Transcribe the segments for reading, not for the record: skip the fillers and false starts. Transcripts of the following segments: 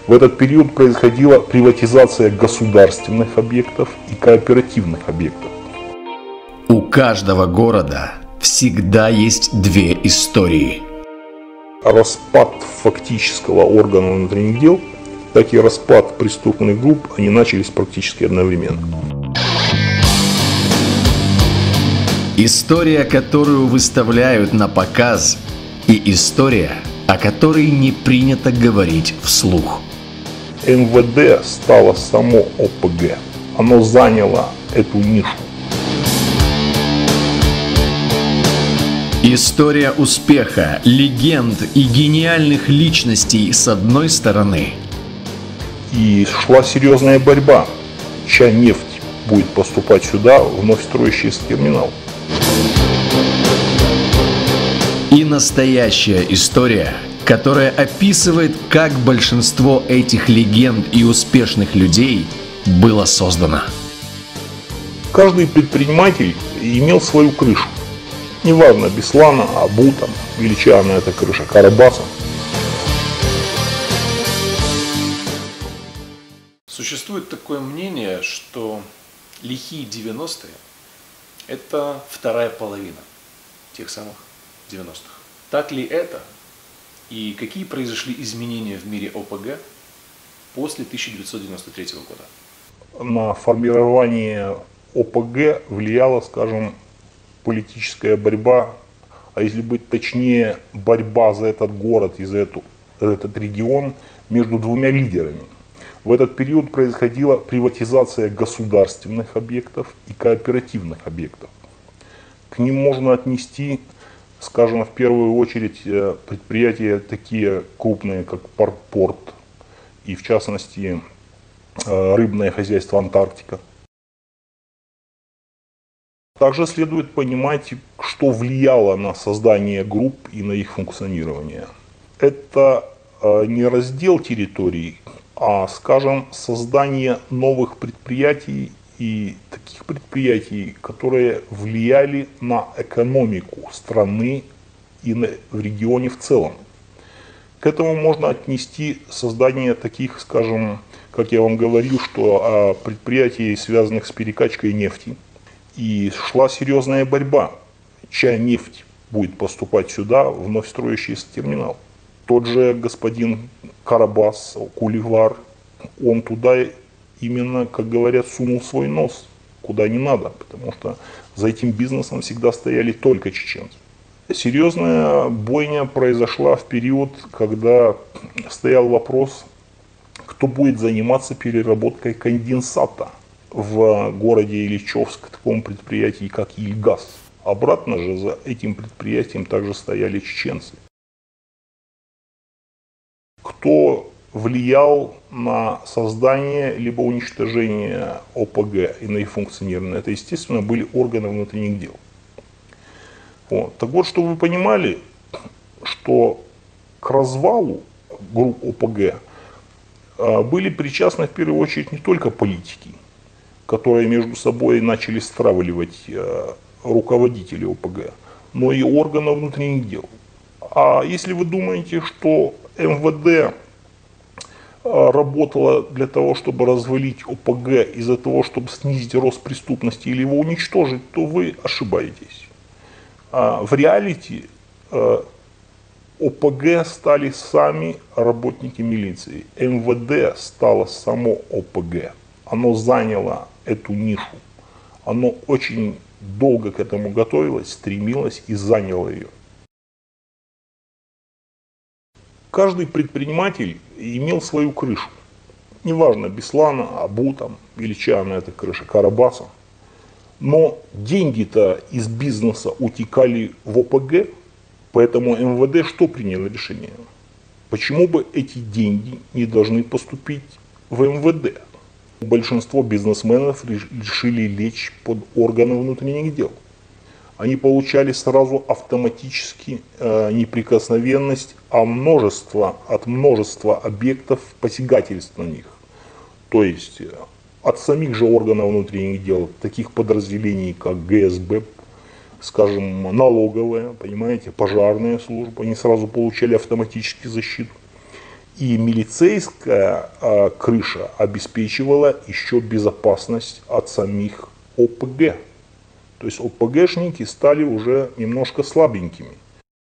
В этот период происходила приватизация государственных объектов и кооперативных объектов. У каждого города всегда есть две истории. Распад фактического органа внутренних дел, так и распад преступных групп, они начались практически одновременно. История, которую выставляют на показ, и история, о которой не принято говорить вслух. МВД стало само ОПГ. Оно заняло эту нишу. История успеха, легенд и гениальных личностей с одной стороны. И шла серьезная борьба, чья нефть будет поступать сюда, вновь строящийся терминал. И настоящая история, которая описывает, как большинство этих легенд и успешных людей было создано. Каждый предприниматель имел свою крышу. Неважно, Беслана, Абу, величайшая эта крыша Карабаса. Существует такое мнение, что лихие 90-е – это вторая половина тех самых 90-х. Так ли это? И какие произошли изменения в мире ОПГ после 1993 года? На формирование ОПГ влияла, скажем, политическая борьба, а если быть точнее, борьба за этот город и за этот регион между двумя лидерами. В этот период происходила приватизация государственных объектов и кооперативных объектов. К ним можно отнести, скажем, в первую очередь предприятия такие крупные, как Порт и, в частности, рыбное хозяйство Антарктика. Также следует понимать, что влияло на создание групп и на их функционирование. Это не раздел территорий, а, скажем, создание новых предприятий и таких предприятий, которые влияли на экономику страны и в регионе в целом. К этому можно отнести создание таких, скажем, как я вам говорил, что предприятий, связанных с перекачкой нефти. И шла серьезная борьба, чья нефть будет поступать сюда, вновь строящийся терминал. Тот же господин Карабас, Куливар, он туда именно, как говорят, сунул свой нос, куда не надо, потому что за этим бизнесом всегда стояли только чеченцы. Серьезная бойня произошла в период, когда стоял вопрос, кто будет заниматься переработкой конденсата в городе Ильичевск, к такому предприятию, как Ильгаз. Обратно же за этим предприятием также стояли чеченцы. Кто влиял на создание либо уничтожение ОПГ и на их функционирование? Это, естественно, были органы внутренних дел. Вот. Так вот, чтобы вы понимали, что к развалу групп ОПГ были причастны в первую очередь не только политики, которые между собой начали стравливать руководители ОПГ, но и органы внутренних дел. А если вы думаете, что МВД работало для того, чтобы развалить ОПГ из-за того, чтобы снизить рост преступности или его уничтожить, то вы ошибаетесь. В реалити ОПГ стали сами работники милиции. МВД стало само ОПГ. Оно заняло эту нишу. Оно очень долго к этому готовилось, стремилось и заняло ее. Каждый предприниматель имел свою крышу. Неважно, Беслана, Абу, величайшая эта крыша Карабаса. Но деньги-то из бизнеса утекали в ОПГ, поэтому МВД что приняло решение? Почему бы эти деньги не должны поступить в МВД? Большинство бизнесменов решили лечь под органы внутренних дел. Они получали сразу автоматически неприкосновенность от множества объектов посягательств на них. То есть от самих же органов внутренних дел, таких подразделений, как ГСБ, скажем, налоговая, понимаете, пожарная служба, они сразу получали автоматически защиту. И милицейская крыша обеспечивала еще безопасность от самих ОПГ. То есть ОПГшники стали уже немножко слабенькими.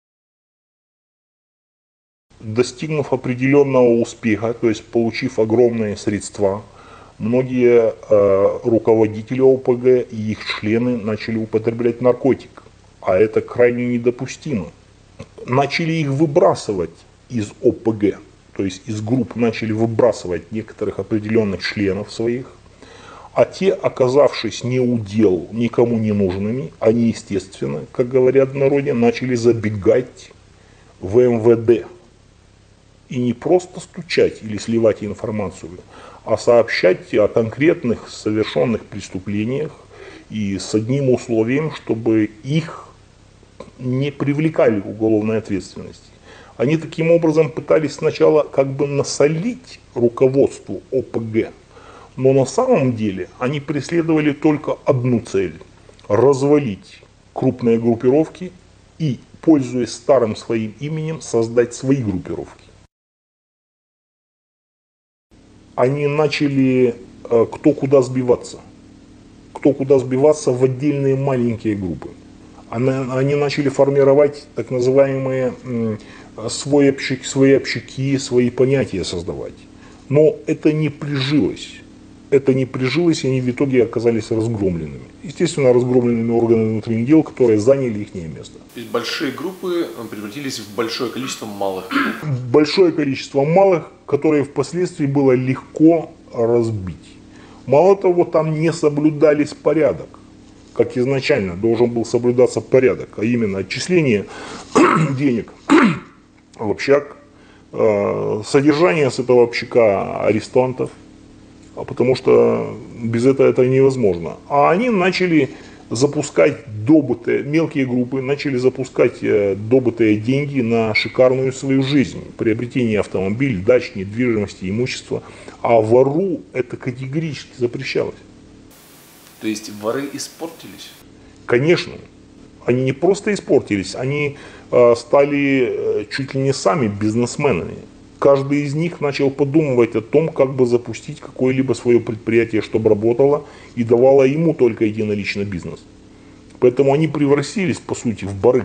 Достигнув определенного успеха, то есть получив огромные средства, многие руководители ОПГ и их члены начали употреблять наркотик. А это крайне недопустимо. Начали их выбрасывать из ОПГ. То есть из групп начали выбрасывать некоторых определенных членов своих. А те, оказавшись не у дел, никому не нужными, они, естественно, как говорят в народе, начали забегать в МВД. И не просто стучать или сливать информацию, а сообщать о конкретных совершенных преступлениях и с одним условием, чтобы их не привлекали к уголовной ответственности. Они таким образом пытались сначала как бы насолить руководству ОПГ, но на самом деле они преследовали только одну цель – развалить крупные группировки и, пользуясь старым своим именем, создать свои группировки. Они начали кто куда сбиваться в отдельные маленькие группы. Они начали формировать так называемые свои общаки, свои понятия создавать. Но это не прижилось. И они в итоге оказались разгромленными. Естественно, разгромленными органами внутренних дел, которые заняли их место. То есть большие группы превратились в большое количество малых групп. Большое количество малых, которые впоследствии было легко разбить. Мало того, там не соблюдались порядок, как изначально должен был соблюдаться порядок, а именно отчисление денег в общак, содержание с этого общака арестантов, потому что без этого это невозможно. А они начали запускать мелкие группы начали запускать добытые деньги на шикарную свою жизнь, приобретение автомобиля, дач, недвижимости, имущества. А вору это категорически запрещалось. То есть воры испортились? Конечно. Они не просто испортились, они стали чуть ли не сами бизнесменами. Каждый из них начал подумывать о том, как бы запустить какое-либо свое предприятие, чтобы работало и давало ему только единолично бизнес. Поэтому они превратились, по сути, в барыг.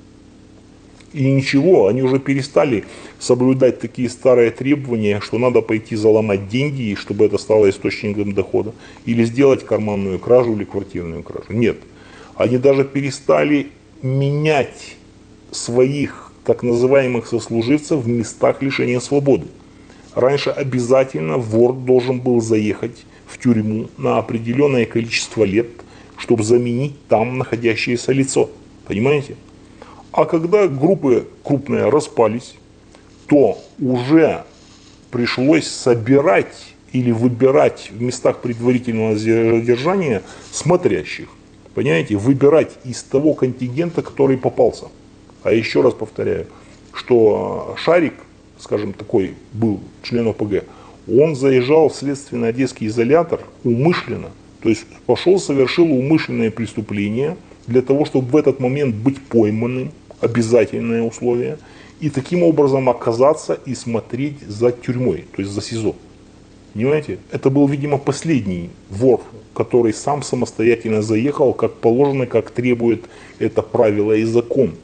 И ничего, они уже перестали соблюдать такие старые требования, что надо пойти заломать деньги, чтобы это стало источником дохода, или сделать карманную кражу или квартирную кражу. Нет. Они даже перестали менять своих так называемых сослуживцев в местах лишения свободы. Раньше обязательно вор должен был заехать в тюрьму на определенное количество лет, чтобы заменить там находящееся лицо. Понимаете? А когда группы крупные распались, то уже пришлось собирать или выбирать в местах предварительного задержания смотрящих. Понимаете? Выбирать из того контингента, который попался. А еще раз повторяю, что Шарик, скажем, такой был член ОПГ, он заезжал в следственно-одесский изолятор умышленно. То есть пошел, совершил умышленное преступление для того, чтобы в этот момент быть пойманным, обязательное условие, и таким образом оказаться и смотреть за тюрьмой, то есть за СИЗО. Понимаете? Это был, видимо, последний вор, который сам самостоятельно заехал, как положено, как требует это правило и закон.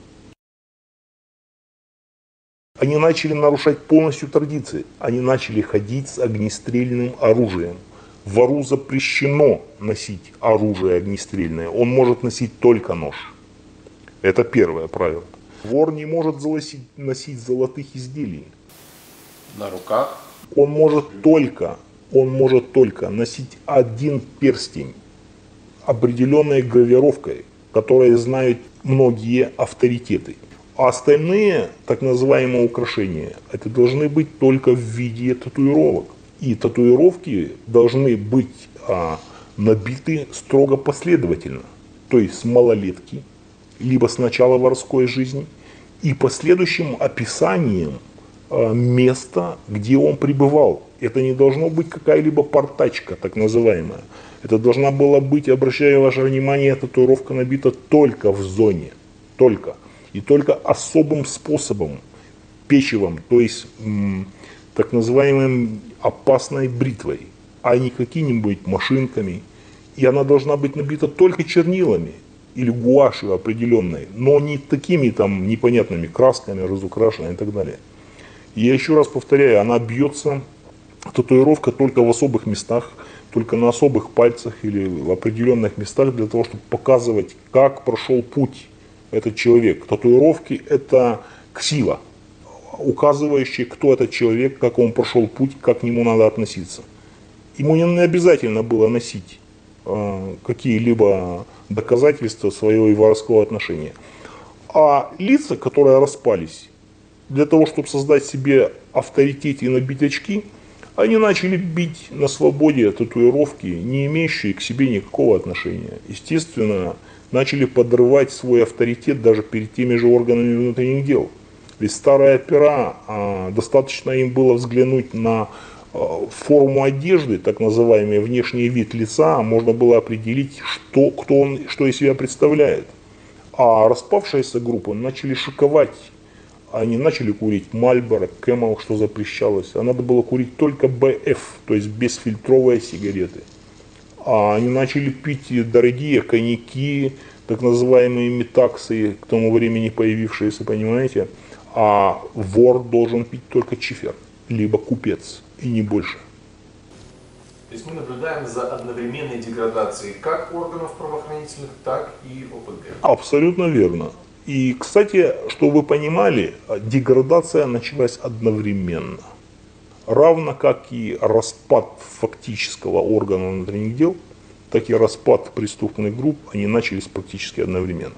Они начали нарушать полностью традиции. Они начали ходить с огнестрельным оружием. Вору запрещено носить оружие огнестрельное. Он может носить только нож. Это первое правило. Вор не может носить золотых изделий. На руках? Он может только носить один перстень, определенной гравировкой, которую знают многие авторитеты. А остальные, так называемые украшения, это должны быть только в виде татуировок. И татуировки должны быть набиты строго последовательно. То есть с малолетки, либо с начала воровской жизни, и последующим описанием места, где он пребывал. Это не должно быть какая-либо портачка, так называемая. Это должна была быть, обращаю ваше внимание, татуировка набита только в зоне. Только. И только особым способом, печевым, то есть так называемой опасной бритвой, а не какими-нибудь машинками. И она должна быть набита только чернилами или гуашью определенной, но не такими там непонятными красками, разукрашенными и так далее. Я еще раз повторяю, она бьется, татуировка только в особых местах, только на особых пальцах или в определенных местах для того, чтобы показывать, как прошел путь этот человек. Татуировки – это ксива, указывающая, кто этот человек, как он прошел путь, как к нему надо относиться. Ему не обязательно было носить какие-либо доказательства своего воровского отношения. А лица, которые распались, для того, чтобы создать себе авторитет и набить очки, они начали бить на свободе татуировки, не имеющие к себе никакого отношения. Естественно, начали подрывать свой авторитет даже перед теми же органами внутренних дел. Ведь старые опера, достаточно им было взглянуть на форму одежды, так называемый внешний вид лица, можно было определить, кто он, что из себя представляет. А распавшиеся группы начали шиковать. Они начали курить Marlboro, Camel, что запрещалось. А надо было курить только BF, то есть бесфильтровые сигареты. А они начали пить дорогие коньяки, так называемые метаксы, к тому времени появившиеся, понимаете. А вор должен пить только чифер, либо купец, и не больше. То есть мы наблюдаем за одновременной деградацией как органов правоохранительных, так и ОПГ. Абсолютно верно. И, кстати, чтобы вы понимали, деградация началась одновременно. Равно как и распад фактического органа внутренних дел, так и распад преступных групп, они начались практически одновременно.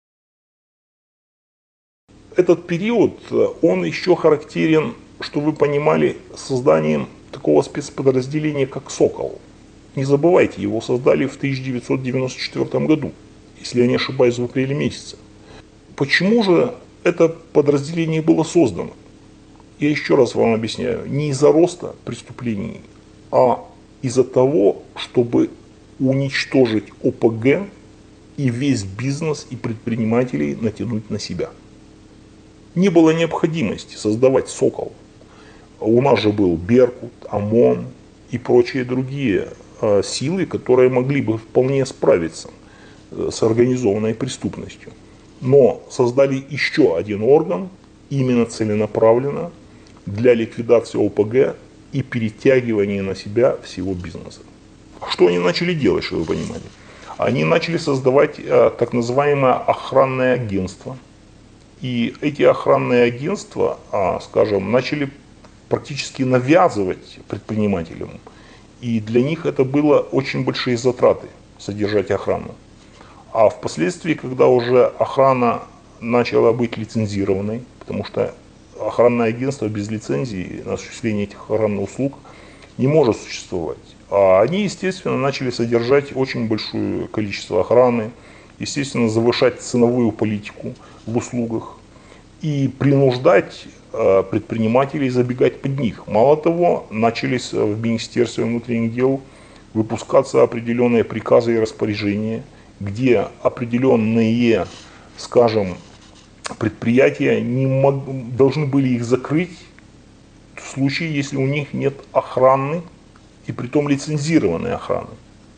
Этот период, он еще характерен, чтобы вы понимали, созданием такого спецподразделения, как «Сокол». Не забывайте, его создали в 1994 году, если я не ошибаюсь, в апреле месяце. Почему же это подразделение было создано? Я еще раз вам объясняю. Не из-за роста преступлений, а из-за того, чтобы уничтожить ОПГ и весь бизнес и предпринимателей натянуть на себя. Не было необходимости создавать «Сокол». У нас же был Беркут, ОМОН и прочие другие силы, которые могли бы вполне справиться с организованной преступностью. Но создали еще один орган, именно целенаправленно, для ликвидации ОПГ и перетягивания на себя всего бизнеса. Что они начали делать, чтобы вы понимали? Они начали создавать так называемое охранное агентство. И эти охранные агентства, скажем, начали практически навязывать предпринимателям. И для них это было очень большие затраты содержать охрану. А впоследствии, когда уже охрана начала быть лицензированной, потому что охранное агентство без лицензии на осуществление этих охранных услуг не может существовать. А они, естественно, начали содержать очень большое количество охраны, естественно, завышать ценовую политику в услугах и принуждать предпринимателей забегать под них. Мало того, начались в Министерстве внутренних дел выпускаться определенные приказы и распоряжения, где определенные, скажем, предприятия должны были их закрыть в случае, если у них нет охраны, и притом лицензированной охраны.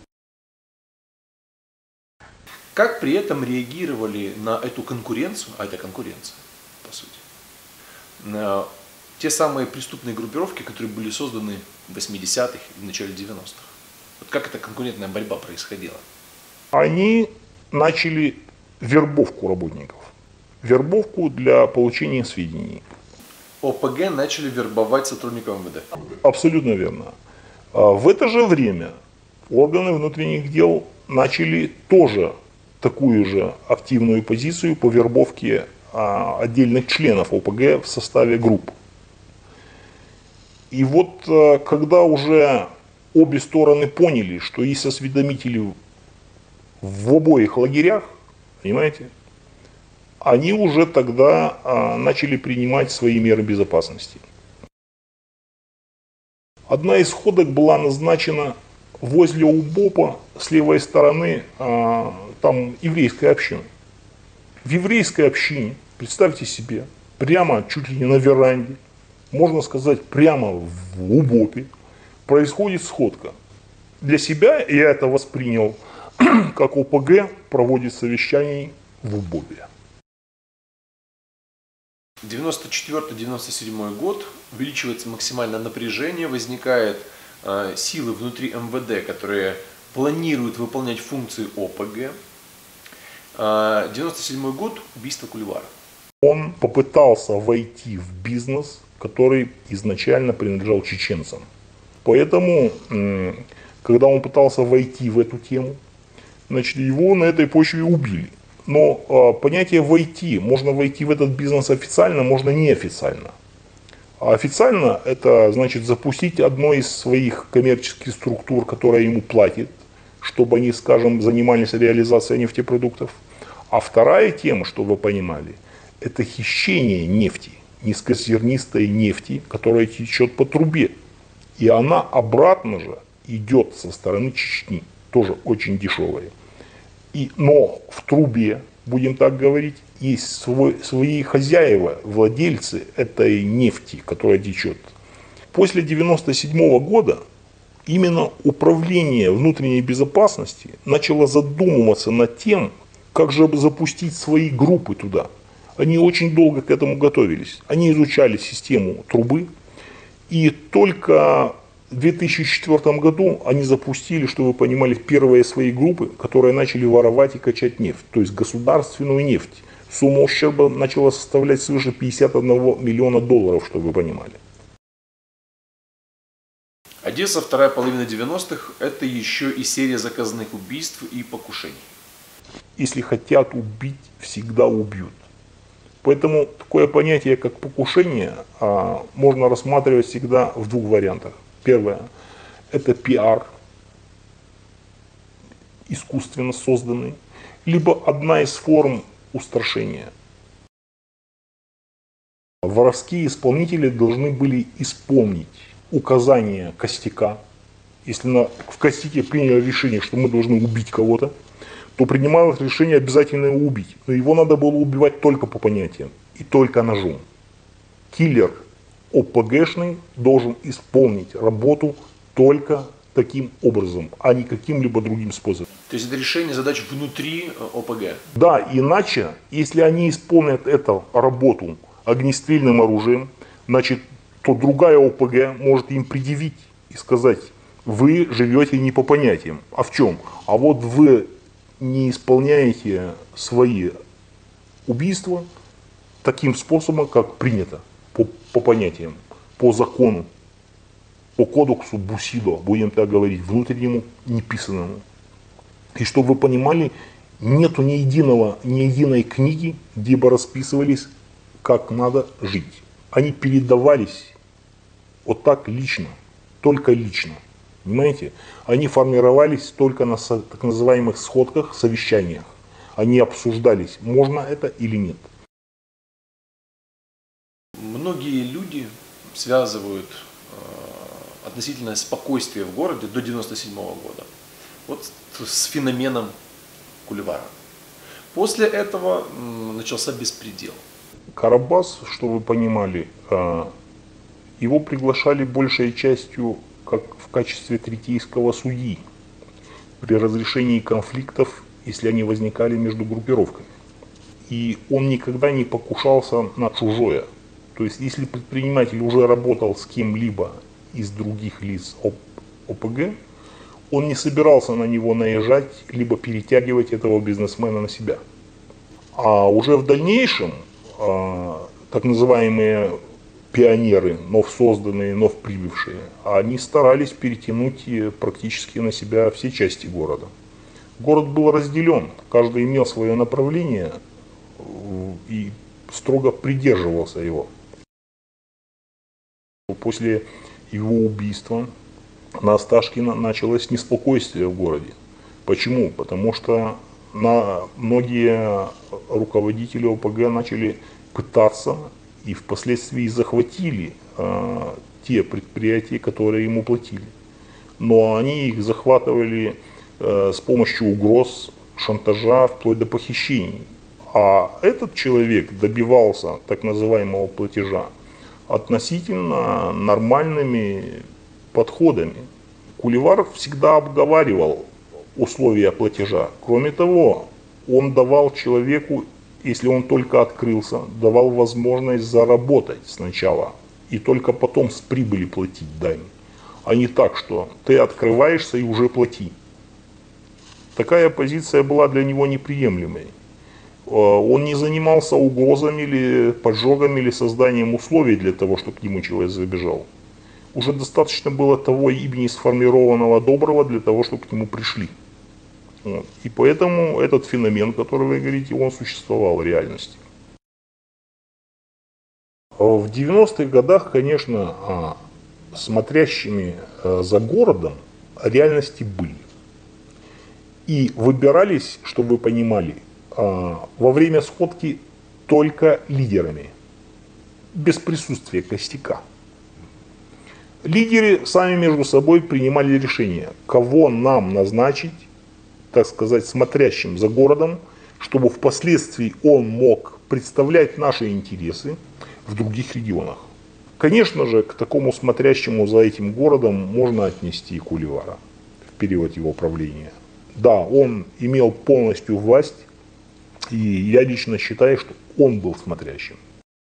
Как при этом реагировали на эту конкуренцию, а это конкуренция, по сути, на те самые преступные группировки, которые были созданы в 80-х и в начале 90-х? Вот как эта конкурентная борьба происходила? Они начали вербовку работников, вербовку для получения сведений. ОПГ начали вербовать сотрудников МВД. Абсолютно верно. В это же время органы внутренних дел начали тоже такую же активную позицию по вербовке отдельных членов ОПГ в составе групп. И вот когда уже обе стороны поняли, что есть осведомители в обоих лагерях, понимаете, они уже тогда начали принимать свои меры безопасности. Одна из ходок была назначена возле УБОПа с левой стороны, там еврейская община. В еврейской общине, представьте себе, прямо чуть ли не на веранде, можно сказать, прямо в УБОПе происходит сходка. Для себя я это воспринял, как ОПГ проводит совещаний в УБОПе. 94-97 год, увеличивается максимальное напряжение, возникают силы внутри МВД, которые планируют выполнять функции ОПГ. 97 год, убийство Кульвара. Он попытался войти в бизнес, который изначально принадлежал чеченцам. Поэтому, когда он пытался войти в эту тему, значит, его на этой почве убили. Но понятие «войти», можно войти в этот бизнес официально, можно неофициально. А официально это значит запустить одну из своих коммерческих структур, которая ему платит, чтобы они, скажем, занимались реализацией нефтепродуктов. А вторая тема, чтобы вы понимали, это хищение нефти, низкозернистой нефти, которая течет по трубе. И она обратно же идет со стороны Чечни, тоже очень дешевая. Но в трубе, будем так говорить, есть свои хозяева, владельцы этой нефти, которая течет. После 1997 года именно управление внутренней безопасности начало задумываться над тем, как же запустить свои группы туда. Они очень долго к этому готовились. Они изучали систему трубы. И только в 2004 году они запустили, чтобы вы понимали, первые свои группы, которые начали воровать и качать нефть. То есть государственную нефть. Сумма ущерба начала составлять свыше 51 миллиона долларов, чтобы вы понимали. Одесса, вторая половина 90-х, это еще и серия заказанных убийств и покушений. Если хотят убить, всегда убьют. Поэтому такое понятие, как покушение, можно рассматривать всегда в двух вариантах. Первое – это пиар, искусственно созданный, либо одна из форм устрашения. Воровские исполнители должны были исполнить указания костяка. Если в костяке приняли решение, что мы должны убить кого-то, то принималось решение обязательно его убить. Но его надо было убивать только по понятиям и только ножом. Киллер ОПГшный должен исполнить работу только таким образом, а не каким-либо другим способом. То есть это решение задач внутри ОПГ? Да, иначе, если они исполнят эту работу огнестрельным оружием, значит, то другая ОПГ может им предъявить и сказать: вы живете не по понятиям. А в чем? А вот вы не исполняете свои убийства таким способом, как принято, по понятиям, по закону, по кодексу Бусидо, будем так говорить, внутреннему, неписанному. И чтобы вы понимали, нету ни единой книги, где бы расписывались, как надо жить. Они передавались вот так лично, только лично. Понимаете? Они формировались только на так называемых сходках, совещаниях. Они обсуждались, можно это или нет. Многие люди связывают относительное спокойствие в городе до 1997 года вот с феноменом Кульвара. После этого начался беспредел. Карабас, чтобы вы понимали, его приглашали большей частью как в качестве третейского судьи при разрешении конфликтов, если они возникали между группировками. И он никогда не покушался на чужое. То есть, если предприниматель уже работал с кем-либо из других лиц ОПГ, он не собирался на него наезжать, либо перетягивать этого бизнесмена на себя. А уже в дальнейшем, так называемые пионеры, вновь созданные, вновь прибывшие, они старались перетянуть практически на себя все части города. Город был разделен, каждый имел свое направление и строго придерживался его. После его убийства на Осташкина началось неспокойствие в городе. Почему? Потому что многие руководители ОПГ начали пытаться и впоследствии захватили те предприятия, которые ему платили. Но они их захватывали с помощью угроз, шантажа, вплоть до похищений. А этот человек добивался так называемого платежа относительно нормальными подходами. Куливар всегда обговаривал условия платежа. Кроме того, он давал человеку, если он только открылся, давал возможность заработать сначала и только потом с прибыли платить дань. А не так, что ты открываешься и уже плати. Такая позиция была для него неприемлемой. Он не занимался угрозами или поджогами или созданием условий для того, чтобы к нему человек забежал. Уже достаточно было того имени сформированного доброго для того, чтобы к нему пришли. Вот. И поэтому этот феномен, который вы говорите, он существовал в реальности. В 90-х годах, конечно, смотрящими за городом реальности были. И выбирались, чтобы вы понимали, во время сходки только лидерами, без присутствия костяка. Лидеры сами между собой принимали решение, кого нам назначить, так сказать, смотрящим за городом, чтобы впоследствии он мог представлять наши интересы в других регионах. Конечно же, к такому смотрящему за этим городом можно отнести и Куливара в период его правления. Да, он имел полностью власть, и я лично считаю, что он был смотрящим.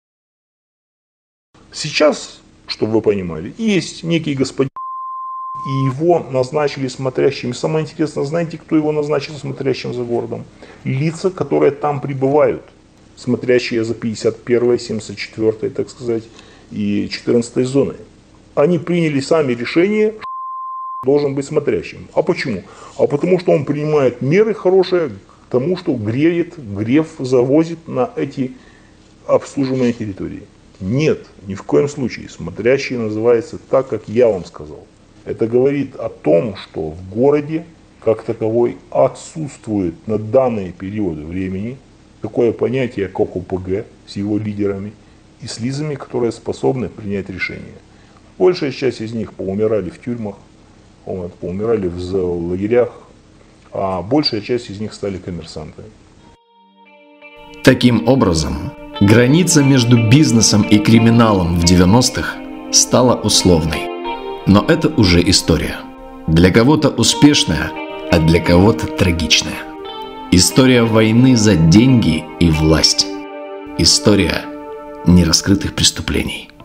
Сейчас, чтобы вы понимали, есть некий господин, и его назначили смотрящим. Самое интересное, знаете, кто его назначил смотрящим за городом? Лица, которые там пребывают, смотрящие за 51-й, 74-й, так сказать, и 14-й зоной. Они приняли сами решение, что должен быть смотрящим. А почему? А потому что он принимает меры хорошие к тому, что греф завозит на эти обслуживаемые территории. Нет, ни в коем случае. Смотрящий называется так, как я вам сказал. Это говорит о том, что в городе как таковой отсутствует на данный период времени такое понятие, как ОПГ с его лидерами и с лицами, которые способны принять решения. Большая часть из них поумирали в тюрьмах, поумирали в лагерях, а большая часть из них стали коммерсантами. Таким образом, граница между бизнесом и криминалом в 90-х стала условной. Но это уже история. Для кого-то успешная, а для кого-то трагичная. История войны за деньги и власть. История нераскрытых преступлений.